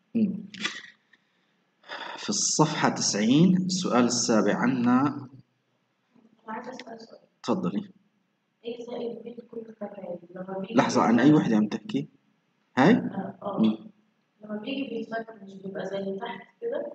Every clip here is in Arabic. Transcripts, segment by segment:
مم. في الصفحة 90 السؤال السابع عنا. عايزة أسأل سؤال. تفضلي. إيه زائد بي كل تفاعل لما بيجي لحظة، عن أي وحدة عم تحكي؟ هاي؟ لما بيجي بيتفك مش بيبقى زي تحت كده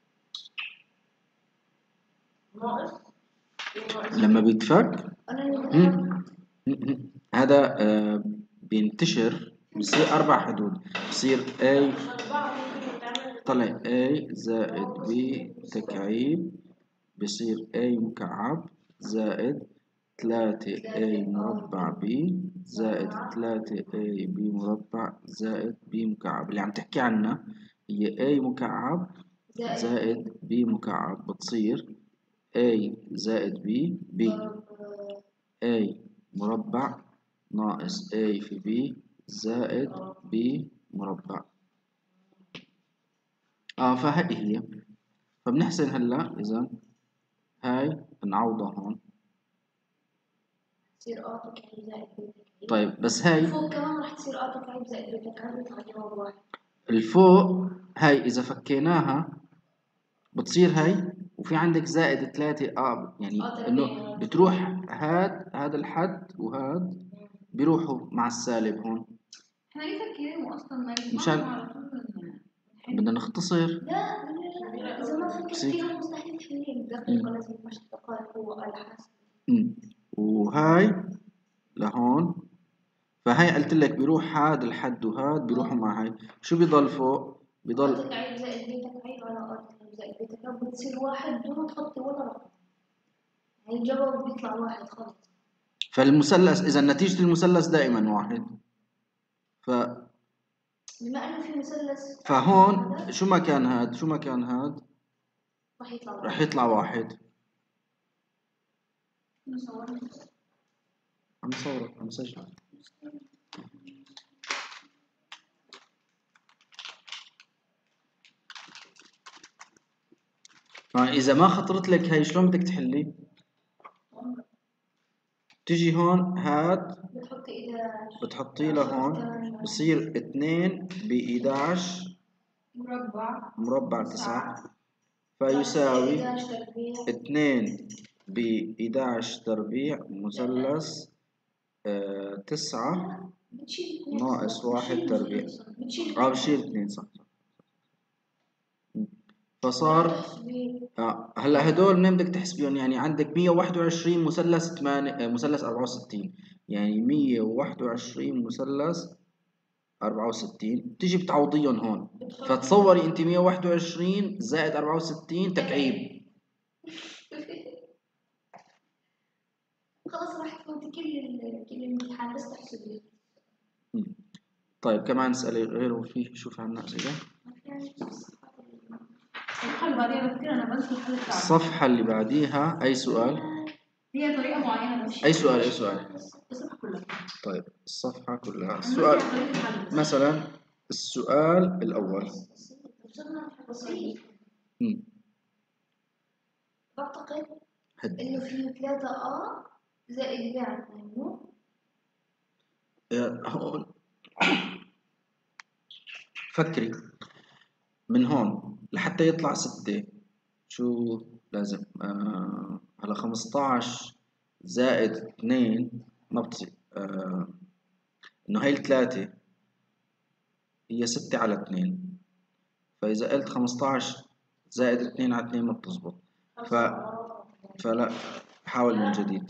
ناقص لما بيتفك أنا هذا بينتشر، بصير 4 حدود. بصير A، طلع A زائد B تكعيب، بصير A مكعب زائد 3A مربع B زائد 3A B مربع زائد B مكعب. اللي عم تحكي عنها هي A مكعب زائد B مكعب، بتصير A زائد B A مربع ناقص A في B زائد B مربع. فهي هي. فبنحسن هلا إذا هاي نعوضها هون. تصير تكعيب زائد بي تكعيب. طيب بس هاي فوق كمان راح تصير تكعيب زائد بي تكعيب يطلع جواب واحد. الفوق هاي إذا فكيناها بتصير هاي، وفي عندك زائد 3 يعني إنه بتروح هذا الحد وهذا بيروحوا مع السالب هون. احنا ليه فاكرينه اصلا ما مشان على طول بدنا نختصر. لا اذا ما فكرت فيها مستحيل تحلين دقيقه لازم مشتقات هو الحاسب. وهاي لهون، فهي قلت لك بيروح هذا الحد وهذا بيروحوا مع هاي. شو بيضل فوق؟ بيضل تكعيب زائد بي تكعيب على تكعيب زائد بي تكعيب بتصير واحد بدون تحطي ولا رقم، يعني الجواب بيطلع واحد خلص. فالمثلث إذا نتيجة المثلث دائما واحد. بما انه في مثلث فهون شو ما كان هاد شو ما كان هاد راح يطلع واحد. نصور. عم صورك، عم سجل. إذا ما خطرت لك هاي شلون بدك تحلي؟ تجي هون هاد بتحطي له هون، بصير 2 ب 11 مربع 9 فيساوي 2 ب 11 تربيع مثلث 9 ناقص 1 تربيع. بشيل 2 صح. فصار هلا هدول منين بدك تحسبيهم؟ يعني عندك 121 مثلث 8 مثلث 64، يعني 121 مثلث 64 بتيجي بتعوضيهم هون. فتصوري انت 121 زائد 64 تكعيب. خلاص راح تفوت كل الامتحان بس تحسبي. طيب كمان اسألي غيره، في شوف عنا أسئلة. الصفحة اللي بعديها أي سؤال؟ هي طريقة معينة بس. أي سؤال؟ الصفحة كلها. طيب الصفحة كلها. السؤال مثلا السؤال الأول. بعتقد إنه في 3 زائد ب على 2 مو؟ هون فكري من هون لحتى يطلع 6 شو لازم؟ هلا 15 زائد 2 ما بتصير. إنه هاي الثلاثة هي 6 على 2، فإذا قلت 15 زائد 2 على 2 ما بتزبط. فلا، حاول من جديد.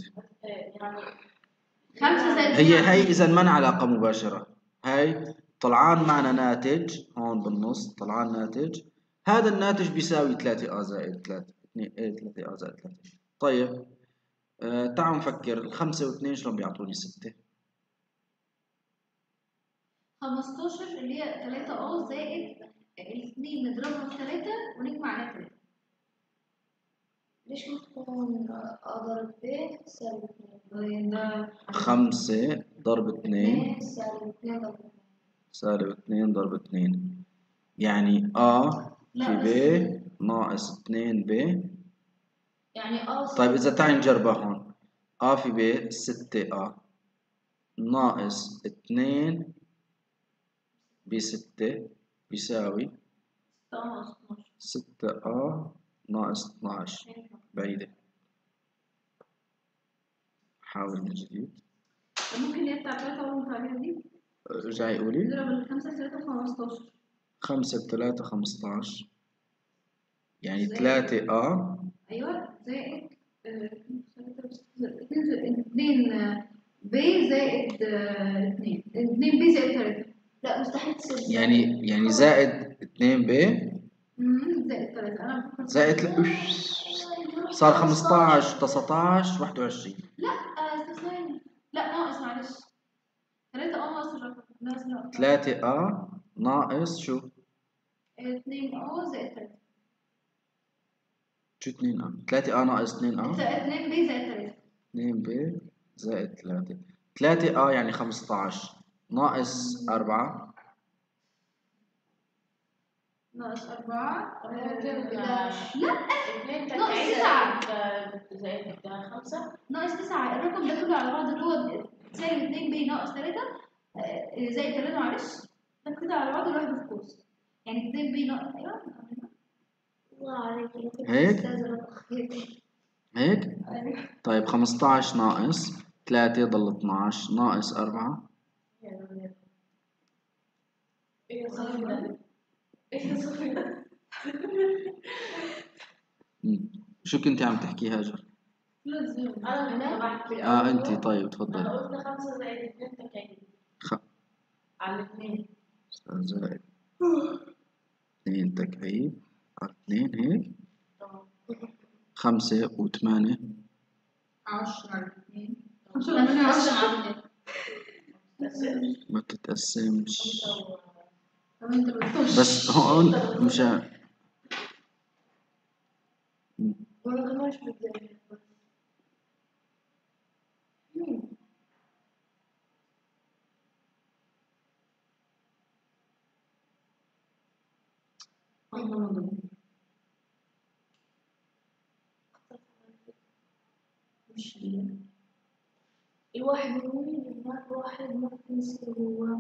هي إذا ما علاقة مباشرة. هاي طلعان معنا ناتج هون بالنص، طلعان ناتج. هذا الناتج بيساوي 3 زائد 3 2 3 زائد 3. طيب تعالوا نفكر. 5 و2 شلون بيعطوني 6؟ 15 اللي هي 3 زائد الاثنين نضربها في 3 ونجمع عليها 3. ليش ما تكون ضرب ب سالب 2؟ 5 ضرب 2 سالب 2 ضرب 2 يعني في ب ناقص 2 ب. يعني طيب إذا تعال نجربها هون. في ب 6 ناقص 2 ب 6 بيساوي 6 ناقص 12. 6A ناقص 12 بعيدة. حاول من جديد. ممكن يقطع 3 أول عليها دي. رجعي قولي. نضرب 5 في 3 15. 5 في 3 15 يعني 3A. أيوه زائد 2 B زائد 2 2B زائد 3. لا مستحيل تصير يعني زائد 2B زائد 3. أنا زائد صار 15 19 21. لا استثنائي. لا ناقص معلش 3 ناقص الرقم. 3A ناقص شو؟ 2 زائد 3. شو 2A؟ 3A ناقص 2A. 2B زائد 3. 2B زائد 3. 3A يعني 15 ناقص 4 ناقص 4 لا ناقص 9 زائد 5 ناقص 9. الرقم ده كله على بعض اللي هو سالب 2B ناقص 3 زائد 3 معلش. ده كده على بعض لوحده في قوس. يعني 2B ناقص ايوه الله عليك هيك؟ طيب 15 ناقص 3 ضل 12 ناقص 4. شو كنتي عم تحكي هاجر؟ انا بحكي انت طيب تفضلي. انا قلت 5 زائد 2 تكعيب على 2 زائد 2 تكعيب على 2 هيك. 5 و8 10 على 2 ما بتتقسمش. بس بس هون مشان ولا كماش بدي مش الواحد يقول هناك واحد ممكن يصير هو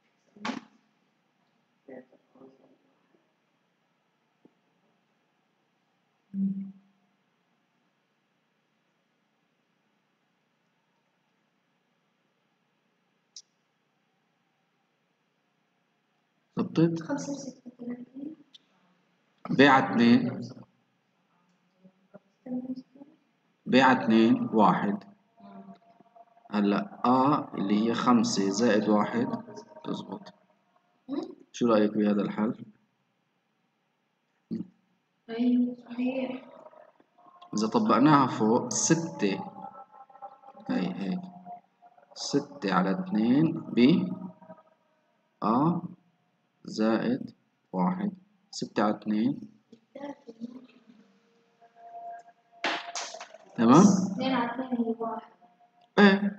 ضبطت 35 بيع 2 بيع 2 1. هلا اللي هي 5 زائد 1 تزبط. شو رأيك بهذا الحل؟ ايوه صحيح. إذا طبقناها فوق 6 هيك 6 على 2 ب زائد 1. 6 على 2 تمام؟ 2 على 2 هي 1. ايه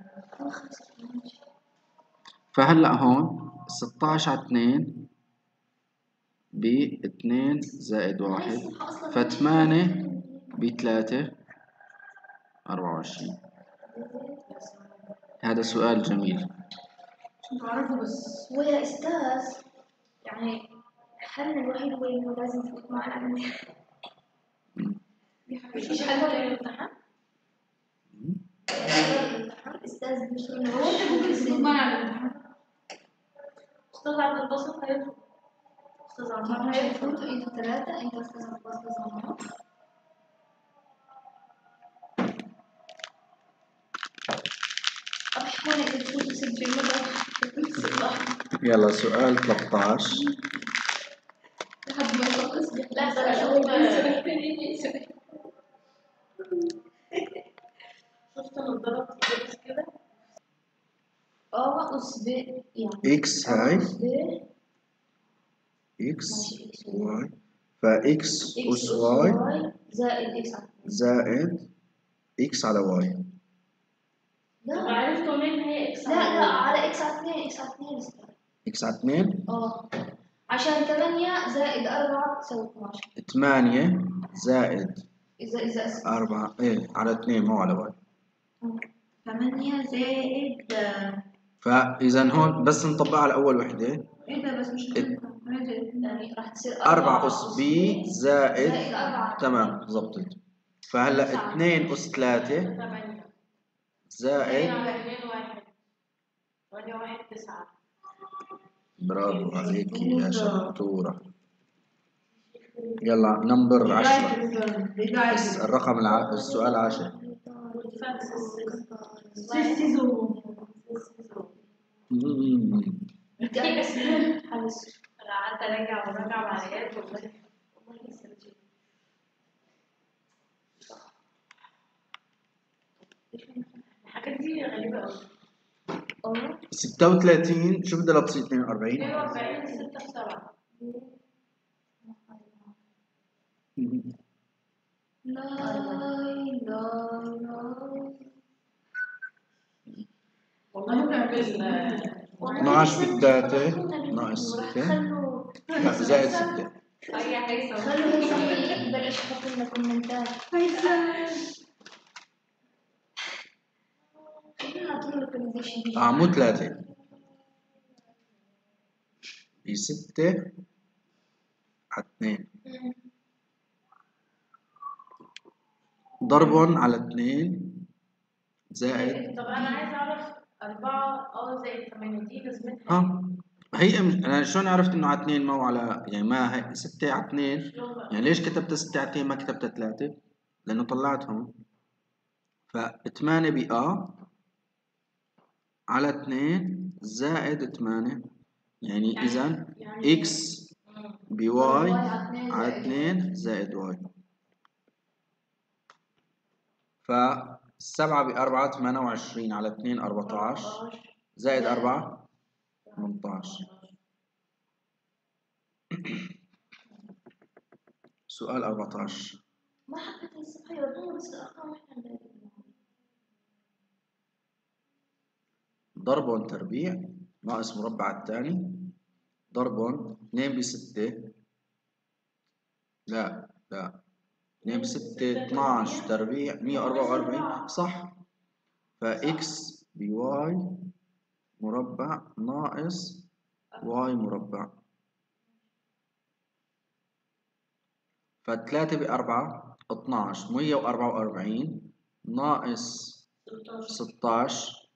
فهلا هون 16 على 2 ب 2 زائد 1 ف8 ب 3 24. هذا سؤال جميل. بعرفه بس هو يا استاذ يعني الحل الوحيد هو انه لازم تفوت معنا مفيش حل غير الامتحان. استاذ مش هو انت ممكن تفوت معنا على الامتحان. استاذ عبد الباسط هيفوت. استاذ عمار هيفوت. انتوا 3 انت استاذ عباس استاذ عمار. أحيانا تفوت تسجل يلا سؤال 13. لحد ما يخلص. لا ده شفت نضارة بس كده. أس ب يعني اكس هاي أس ب اكس واي فاكس اس واي زائد اكس على واي. طب عرفتوا منين هي اكس؟ لا على اكس على 2 اكس على 2 اكس على 2 عشان 8 زائد 4 تساوي 12. 8 زائد إذا 4 على 2 مو على واي. 8 زائد فإذا هون بس نطبقها على أول وحدة. إيه ده بس مش هتنفع. يعني راح تصير 4 أس بي زائد زائد 4. تمام ظبطت. فهلا 2 أس 3 8 زائد 2 1 8 1 9. برافو عليك يا شطورة. يلا نمبر 10 بس الرقم السؤال 10. انا قعدت اراجع وراجع معلومات والله لسه بشوف. الحاجات دي غريبه قوي. 36 شو بدها تصير 42؟ 42 6 في 7. والله ممكن 12 بالثلاثة ناقص 6 لا زائد 6. هي هيثم خلوا هيثم يبلش يحط لنا كومنتات. خلينا نعطي له ريكومنديشن. مو 3 ب 6 على 2 ضرب على 2 زائد. طب انا عايز اعرف 4 زائد 8 دي لازمتها هي انا شلون عرفت انه على 2 ما هو على يعني ما هي 6 على 2 يعني ليش كتبت 6 على 2 ما كتبت 3 لانه طلعتهم. ف 8 ب على 2 زائد 8 يعني اذا اكس بواي على 2 زائد واي. ف 7 ب 4 28 على 2 14 زائد 4 18. سؤال 14 ما حبيت الصفحة يوضوها بس الأرقام إحنا ضرب تربيع ناقص مربع الثاني ضرب 2 ب 6 لا 2 ب 6 12 تربيع 144 صح. فإكس بواي مربع ناقص واي مربع. ف3 ب4 12 144 ناقص 16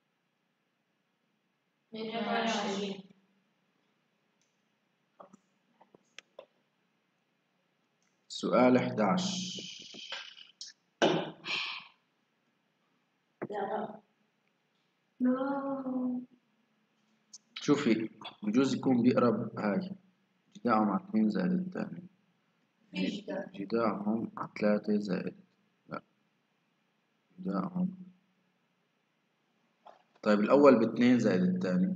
128. سؤال 11 شوفي بجوز يكون بيقرب هاي جداهم على 2 زائد الثاني جداهم على 3 زائد لا جداهم. طيب الأول ب2 زائد الثاني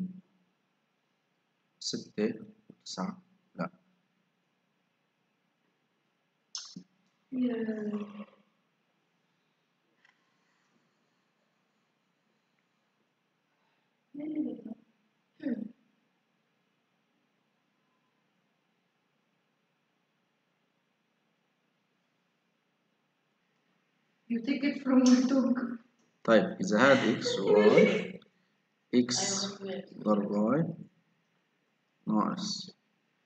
6 9 لا You take it from my talk. طيب إذا هذا إكس وواي إكس ضرب واي ناقص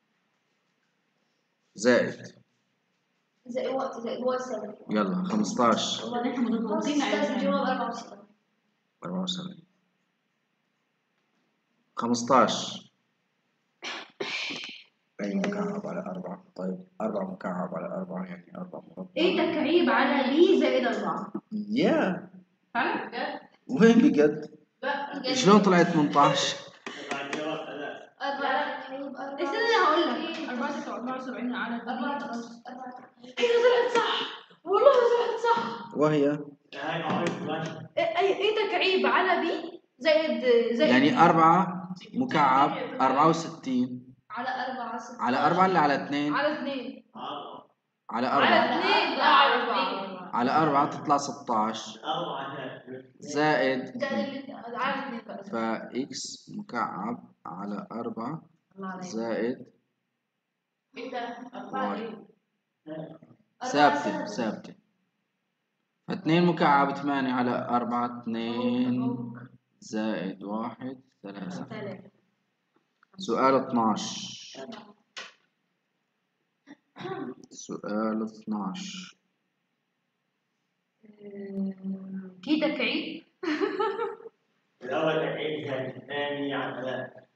زائد زائد واي 7. يلا 15 والله نحن مضغوطين على الجواب 74. 74 15 أي مكعب على 4. طيب 4 مكعب على 4 يعني 4 مربع. إيه تكعيب على بي زائد 4. يا فعلا بجد؟ وين بجد؟ لا شلون طلعت 18؟ استنى هقول لك 74 على 4. ايه طلعت صح والله طلعت صح. وهي ايه تكعيب على بي زائد يعني 4 مكعب 64 على 4 16 على 4 ولا على 2؟ على 2 على على 4 2 لا على 4 على 4 تطلع 16 زائد على 2 بقى. فإكس مكعب على 4 زائد ايه ده؟ 4 ثابتة. ف2 مكعب 8 على 4 2 زائد 1 3. سؤال 12 سؤال 12. في تكعيب. الأول تكعيب زائد الثاني على 3.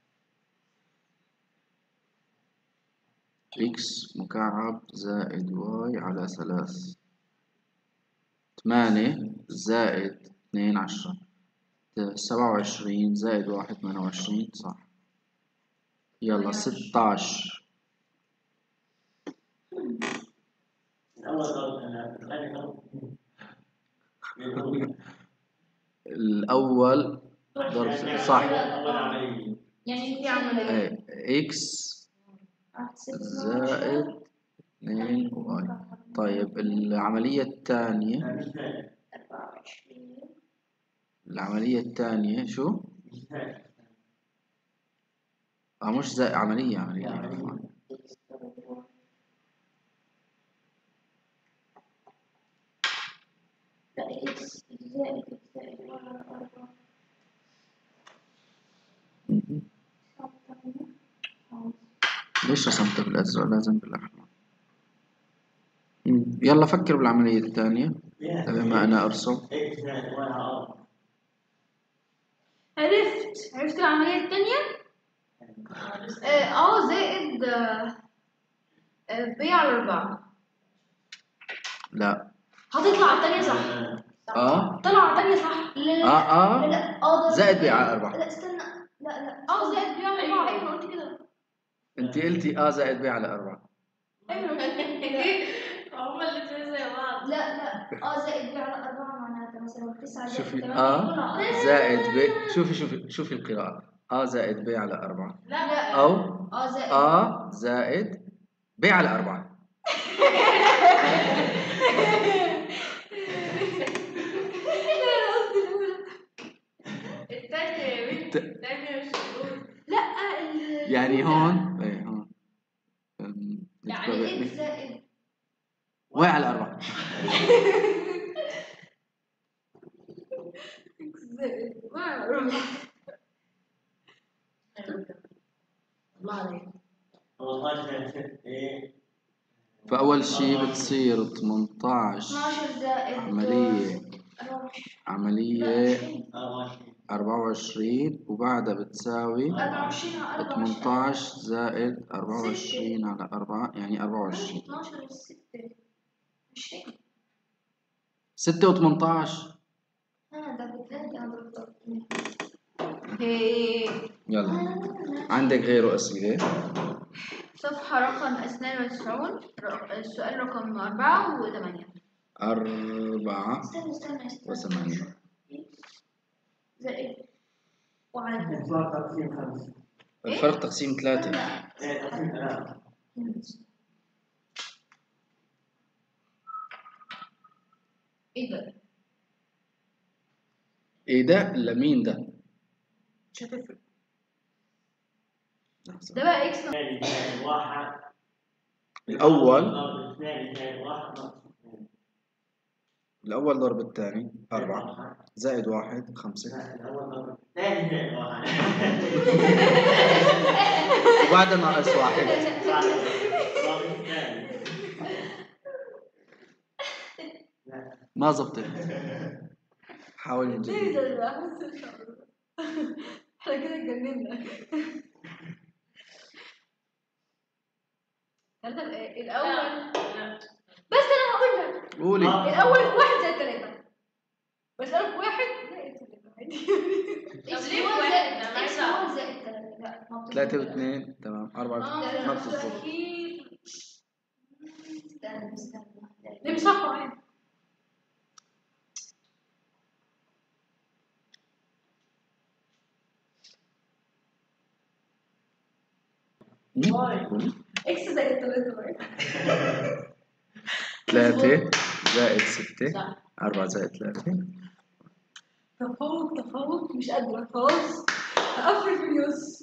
إكس مكعب زائد واي على 3. 8 زائد 2 10. 27 زائد 1 28. صح. يلا 16. الأول ضرب 3 الثاني ضرب 2. الأول ضرب صح. أول عملية. يعني في عملية إكس زائد 2 واي. طيب العملية الثانية. 24 العملية الثانية شو؟ مش زائد عملية عفوا. إكس زائد 4 ليش رسمت بالأزرق؟ لازم بالأحمر. يلا فكر بالعملية الثانية بما أنا أرسم. عرفت العملية الثانية؟ زائد ب على 4. لا. هتطلع الثانية صح. طلع الثانية صح. لا زائد ب على 4. لا استنى. لا زائد ب على 4. ايوه قلت كده. انت قلتي زائد ب على 4. ايوه هما الاثنين زي بعض. لا زائد ب على 4 معناتها مثلا 9 زائد شوفي 8 زائد ب. شوفي القراءة. زائد ب على 4. لا أو زائد ب على 4. الثاني مش موجود. لا يعني هون يعني إكس زائد و على 4. إكس زائد و على 4. الله عليك. فأول شيء بتصير 18 12 زائد عملية 24 وبعدها بتساوي 24 على 18 زائد 24 على 4 يعني 24. 12 6 مش هيك. 6 و18. ده بثلاثة أنا ضربت. يلا عندك غيره أسئلة؟ صفحة رقم 92 السؤال رقم 4 و8. 4 استنى و8 زائد وعلى الفرق تقسيم 3. ايه ده؟ لمين ده؟ مش هتفرق. ده بقى اكس الأول ضرب الثاني 4 زائد 1 5. وبعدها ناقص 1. ما زبطت. حاول نجيب. احنا كده اتجننا. الأول بس أنا هقول لك. قولي. الأول 1 زائد 3. بسألك 1 زائد 3. 3 و2 تمام 4 ما بتظبط. استنى نمسحه عادي. اكس زائد 3 زائد 6 4 زائد 3. تفوق مش قادرة خلاص هقفل في اليوس.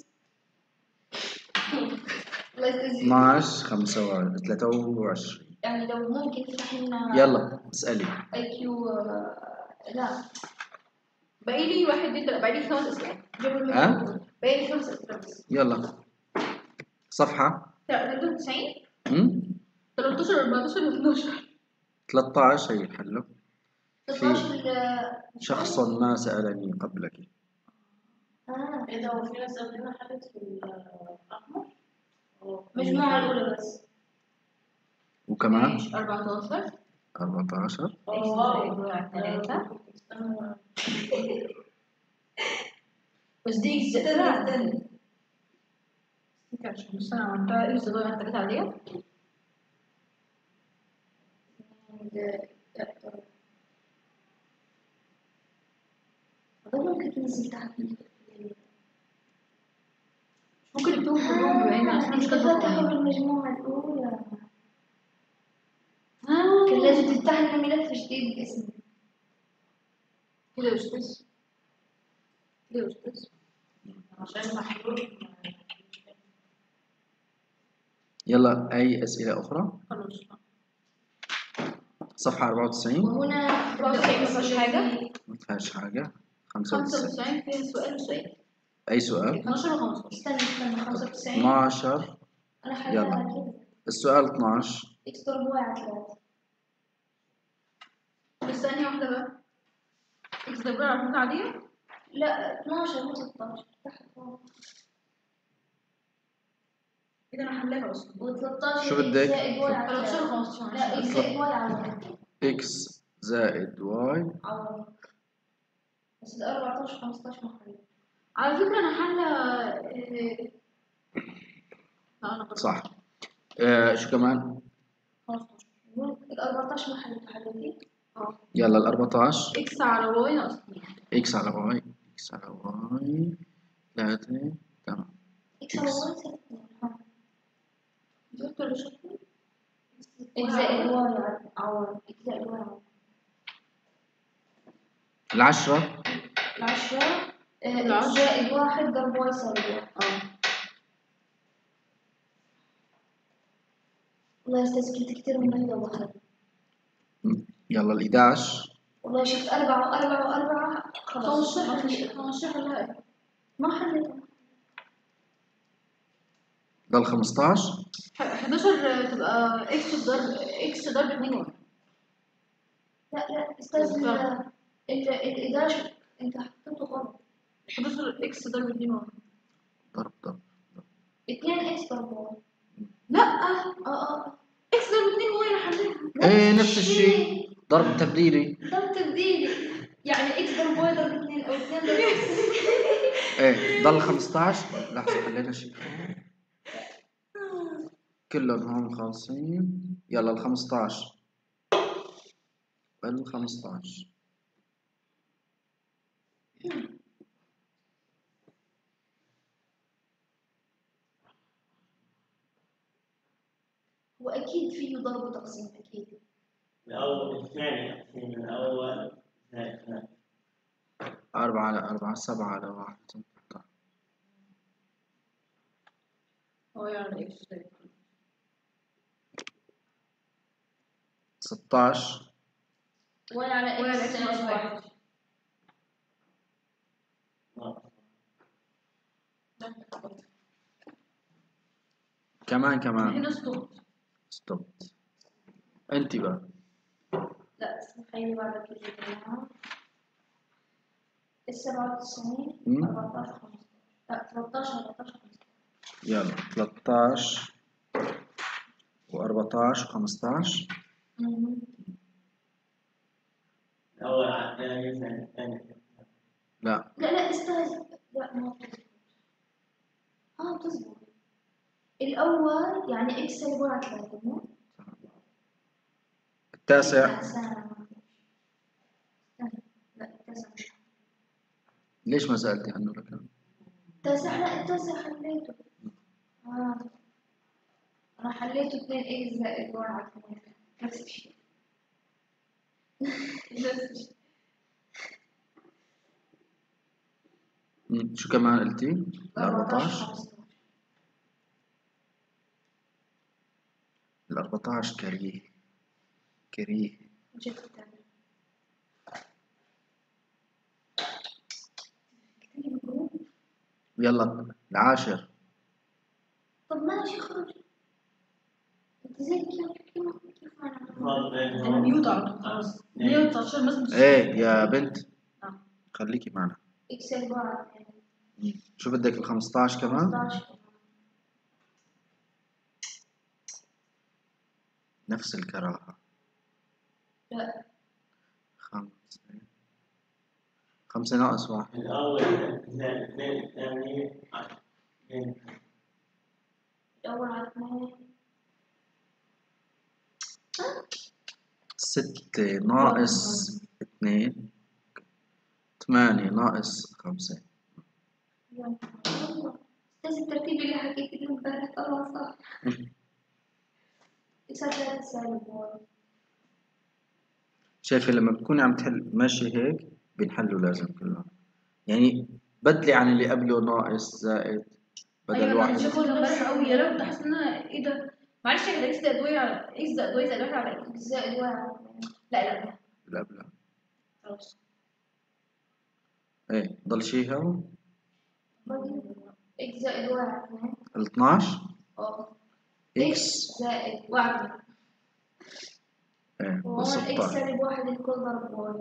12 23. يعني لو ممكن تفتح لنا. يلا اسألي. اي كيو. لا باقي لي 1 2 باقي لي 5 أسئلة. باقي لي 5 أسئلة. يلا صفحة 93. 13 14 12. 13 هي الحل. 13 شخص ما سألني قبلك. ايه ده، هو في ناس قبلنا حلت في الأحمر؟ مجموعة الأولى بس. وكمان ماشي 14 14 3 بس دي استنى مش انا عملتها اكس ضايع انت جيت عليها. ده ممكن تنزل تحت. ممكن يكتبوا كلهم بعين عشان مش كاتبه فتحوا قوانين. المجموعة الأولى. كان لازم تفتح لنا ملف جديد باسمي. كده يا استاذ كده يا استاذ عشان محلول. يلا أي أسئلة أخرى؟ خلاص. صفحة 94 وهنا 94 ما فيهاش حاجة. ما فيهاش حاجة. 95 95 فيها سؤال وسؤال. أي سؤال؟ 12 و 15. استنى 95. 12 أنا حلها يلا. كده. السؤال 12 إكس ضرب واي على 3. بس ثانية واحدة بقى. اكس ضرب على الحدود عادية؟ لا 12 مو 16 تحت فوق. كده أنا حلاها أصلا. و13 شو بدك؟ زائد واي على 13 و 3. 15. لا إكس زائد واي على 1. إكس زائد واي عوض. بس ال 14 15 محل. على فكرة أنا حالة لا أنا غلط. صح. شو كمان؟ 15. ال 14 محل تحددي. يلا ال 14 اكس على واي ناقص 2. إكس على واي إكس على واي 3 تمام. إكس على واي 6. جبت ولا شفت؟ إكس زائد واي عوض. إكس زائد واي عوض. العشرة 10 إكس زائد 1 ضرب واي سالب 1. والله استسكت كتير من هذا وخير. يلا ال 11 والله شفت 4 و4 و4 خلاص 15 لا ما حليت. ضل 15 11 تبقى اكس ضرب 2 واحد. لا استاذ ال 11 انت حطيته غلط. 11 اكس ضرب 2 واحد. ضرب 2 اكس ضرب 1. لا اكس ضرب 2 واي انا حليتها. ايه نفس الشيء ضرب تبديلي. ضرب تبديلي يعني اكس ضرب واي ضرب 2 او 2 ضرب ايه ضل 15 لحظة خلينا شيء كلهم هون خالصين. يلا ال 15 ال 15 واكيد فيه ضرب وتقسيم اكيد. الأول الثاني أقسم الأول زائد اثنان. 4 على 4 7 على 1 واي على اكس 16 واي على اكس ناقص 1. كمان هنا ستوب. انت بقى لا خليني بعد كده كمان. ال 97 مم. 14 15 لا 13 14 15. يلا 13 و14 و15 الأول على الثاني زائد الثاني. لا لا استاذ لا ما بتزبط. الأول يعني إكس سالب 1 على 3 مو؟ التاسع لا التاسع مش ليش ما سألتي عنه لك؟ التاسع لا التاسع حليته. أنا حليته 2 إكس زائد 1 على 8 نفس الشيء. نفس الشيء. شو كمان قلتي؟ 14 ال 14 كريه يلا العاشر. طب ماشي خرج. انت زي كيف انا ميوت على طول خلاص. 119 مثلا. ايه يا بنت، خليكي معنا. اكس 4 شو بدك ال 15 كمان؟ 15 نفس الكراهة. لا 5 ناقص 1. الأول زائد 2 الثاني 2. الأول على 2 6 ناقص 2 8 ناقص 5. استاذ الترتيب اللي حكيت لي امبارح طلع صح. يصدق السالب. شايفة لما بتكوني عم تحل ماشي هيك بنحلوا لازم كلهم، يعني بدلي عن اللي قبله ناقص زائد بدل ايوه انا واحد. مش هاخد امبارح قوي يا لو حاسه ان انا ايه ده. معلش يا اكس زائد واي على اكس زائد واي زائد واحد على اكس زائد 1 لا لا لا بلا خلاص. ايه ضل شي هون اكس زائد 1 ال 12 اه اكس زائد 1 ايه وهون بال اكس 16. سالب 1 الكل ضرب واي.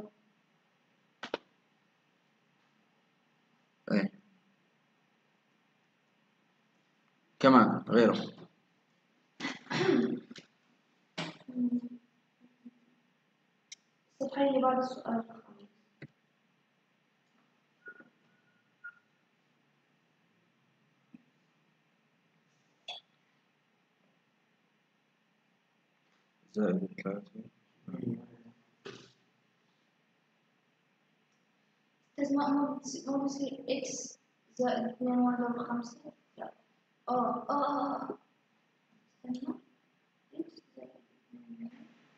ايه كمان غيره. الصفحة اللي بعد السؤال الخامس. زائد 3 لازم ما بصير اكس زائد 2 واي ضرب 5. لا استنى اكس زائد 2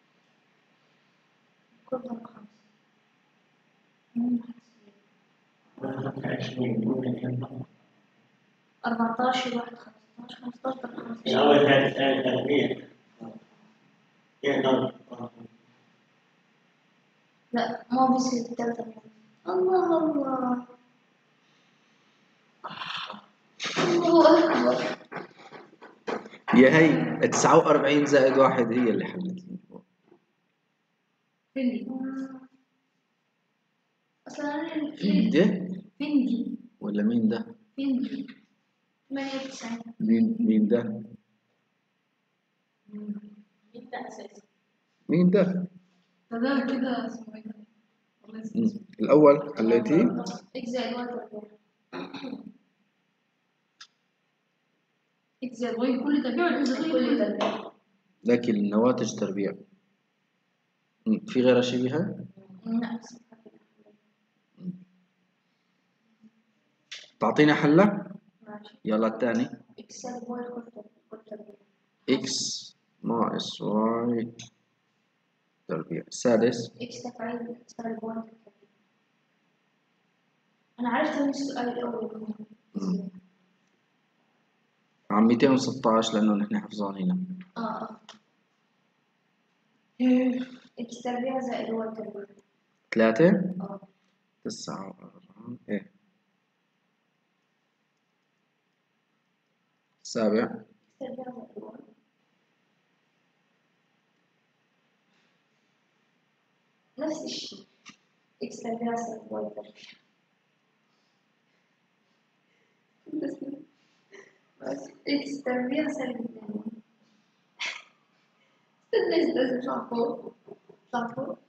كل ضرب 5 14 واحد 15 15 ضرب 5. الأول كانت تربيع. لا ما بصير الثالثة. الله الله الله أكبر. يا هي 49 زائد 1 هي اللي حلت لي. فندي أصلا أنا مين ده فندي ولا مين ده؟ فندي 98 مين ده؟ انت اساسي. مين ده؟ فده كده اسمه ايه ده؟ والله نسيت. الأول حليتيه؟ اكس زائد واي تربيع. اكس زائد واي كل تربيع ولا اكس زائد واي كل كل تربيع. لكن النواتج تربيع. في غيرها شي بها؟ نفس تعطينا حلة؟ ماشي. يلا الثاني. اكس سالب واي كل تربيع. اكس ناقص واي تربيع. السادس اكس تفعيل سالب واي تربيع. أنا عرفت من السؤال الأول. عم 216 لأنه نحن حفظانينها. اكس تربيع زائد واي تربيع. 3 9 4 ايه. السابع اكس تربيع زائد واي نفس الشيء. اكس تربيع سالب واي تربيع. بس اكس تربيع سالب 2. استنى اطلع فوق اطلع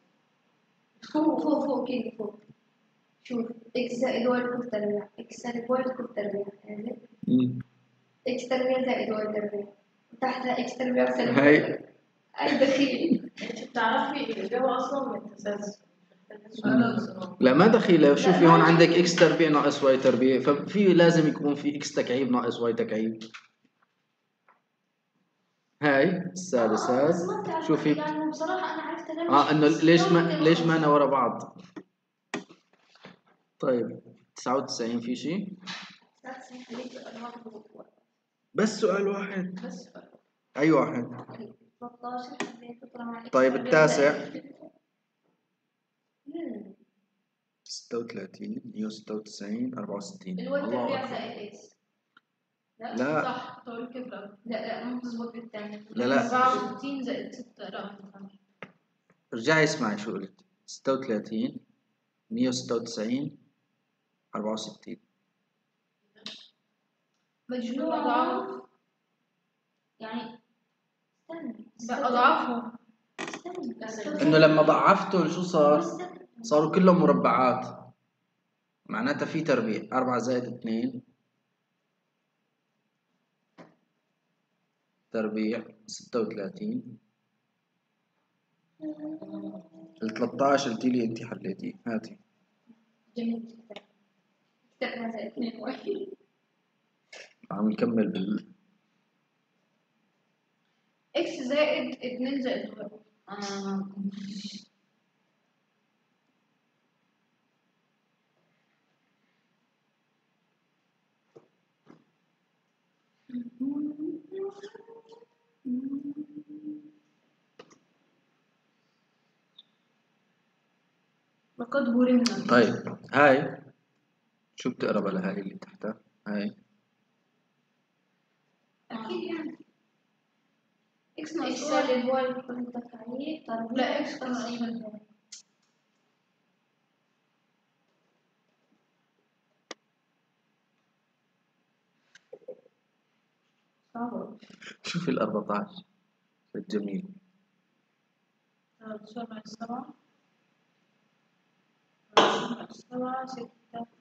فوق كده فوق. شوف اكس زائد واي كل تربيع اكس سالب واي كل تربيع يعني اكس تربيع زائد واي تربيع وتحتها اكس تربيع سالب واي هاي. تربيع. اي دخيل. انت بتعرفي الاجابه اصلا من التسلسل. لا ما دخيلة. شوفي هون عندك اكس تربيع ناقص واي تربيع، ففي لازم يكون في اكس تكعيب ناقص واي تكعيب. هاي السادسات. بس ما بتعرف شوفي يعني بصراحة أنا عرفت ليش انه ليش ما انا ورا بعض. طيب 99 في شيء؟ بس سؤال واحد. بس اي واحد؟ 13 طيب التاسع 36 196 64. الواي الله تربيع اكبر. زائد اكس. لا صح طول كيف لا لا ما تظبط بالثاني. لا 64 زائد 6 لا رجعي اسمعي شو قلت. 36 196 64. مجموعهم يعني استنى أضعافهم. استنى انه لما ضعفتهم شو صار؟ صاروا كلهم مربعات، معناتها في تربيع. 4 زائد 2 تربيع 36. ال 13 قلتي لي انت حليتيه، هاتي. جميل جدا. كتبنا زي 2 واحد. عم نكمل بال اكس زائد 2 زائد 1. لقد هرمنا. طيب هاي شو بتقرب لهاي اللي تحتها؟ هاي اكيد يعني اكس اكس ناقص سالب واي كل تفاعيل تربيع لا، إكس تقسيم. صعبة. شوفي ال 14 الجميل. 7 7 7 6.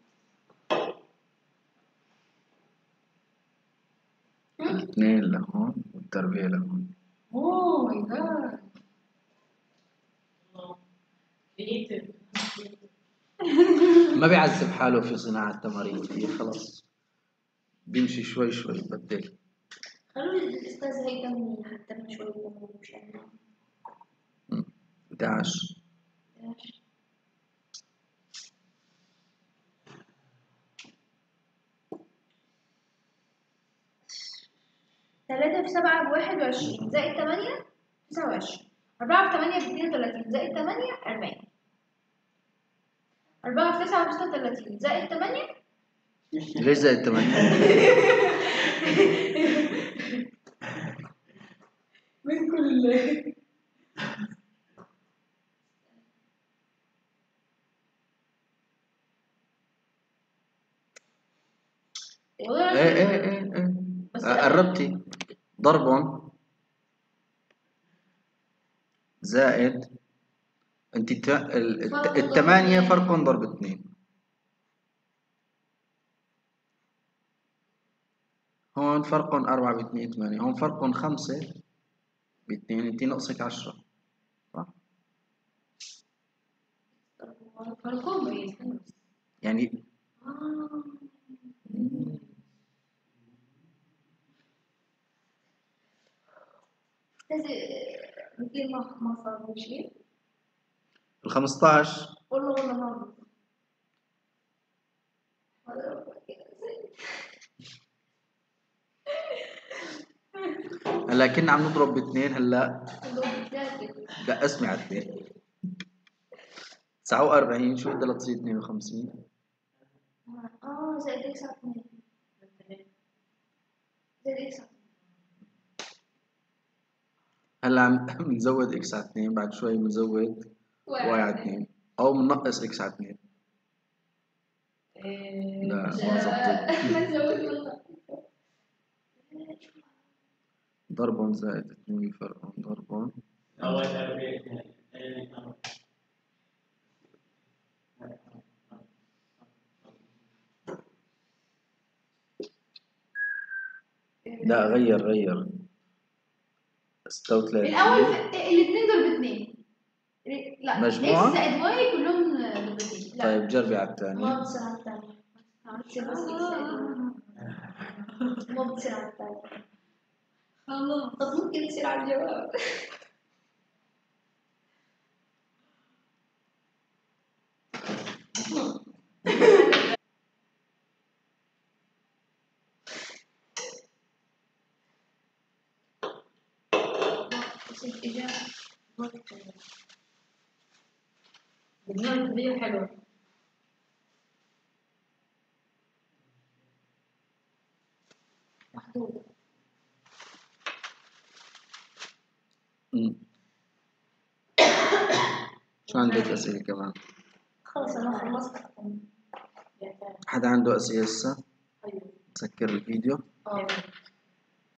2 لهون والتربيع لهون. اوه ماي جاد. كريتيف. ما بيعذب حاله في صناعة تمارين كثير، خلاص بيمشي شوي شوي بدل. خلوا الأستاذ هيثم حتى من شوي مشان 11 3 في 7 ب21 زائد 8 29. 4 في 8 ب32 زائد 8 40. 4 في 9 ب36 زائد 8. ليش زائد 8؟ من كل ايه بس قربتي. ضرب زائد انت الثمانية فرق ضرب 2. هون فرق 4 ب 2 8. هون فرق 5 ب 2. انت ناقصك 10 صح؟ فرقهم يعني مثل ما صار شيء. ال 15 والله ما هلا كنا عم نضرب باثنين. هلا ثلاثة. لا اسمع على 2. 49 شو بدها تصير 52؟ زائد إكس على 2. زائد إكس على هلا عم بنزود اكس على 2، بعد شوي بنزود واي على 2 او بننقص اكس على 2. لا ما زبطت. ما نزود ضرب زائد 2 فرق ضرب. أول تربية لا غير 36 الاول الاثنين دول ب2. لا مجموعة؟ اكس زائد واي كلهم ب2. لا طيب جربي على الثانية. ما بتصير على الثانية. بتصير بس إكس زائد ما بتصير على الثانية. خلاص. طب ممكن تصير على الجواب. برنامج كبير حلو. محدود. شو عندك أسئلة كمان؟ خلص أنا خلصت. حدا عنده أسئلة هسه؟ أيوه. سكر الفيديو.